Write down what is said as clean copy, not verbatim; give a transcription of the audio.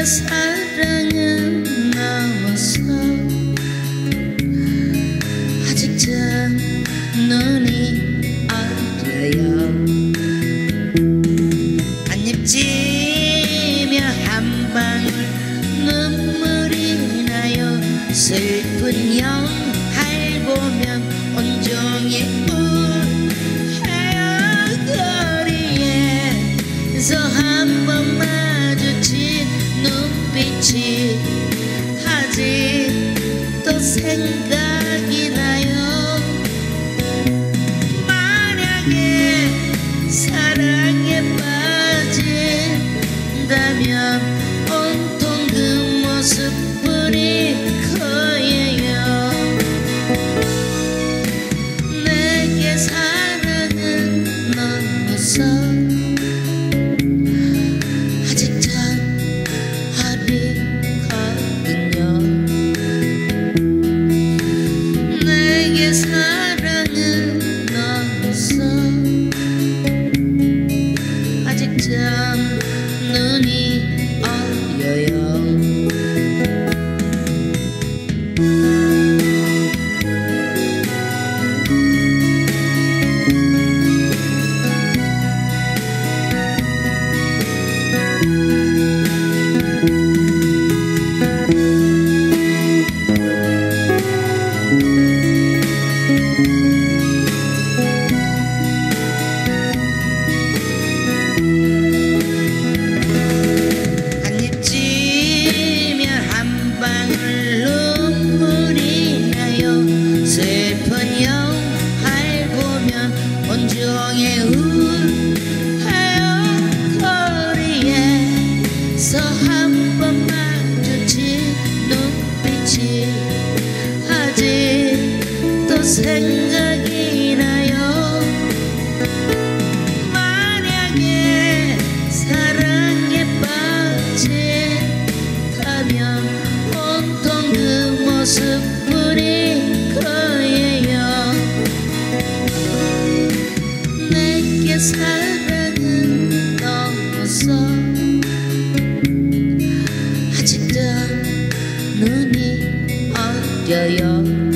사랑은 넘어서 아직 참 눈이 어려요. 안입지며 한 방울 눈물이 나요. 슬픈 영할 보면 온종일 울해요. 거리에서 한 번 마주친 눈빛이 아직도 생각이 나요. 만약에 사랑에 빠진다면 온통 그 모습뿐일 거예요. 내게 사랑은 넘어서 아직 참 어리거든요. 내게 사랑은 넘어서 아직 참 눈이 어려요. 슬픈 영화를 보면 온종일 울해요. 거리에서 한 번 마주친 눈빛이 아직도 생각이 나요. 만약에 사랑에 빠진다면 온통 그 모습뿐일 거예요. 내게 사랑은 넘어서 아직도 눈이 어려요.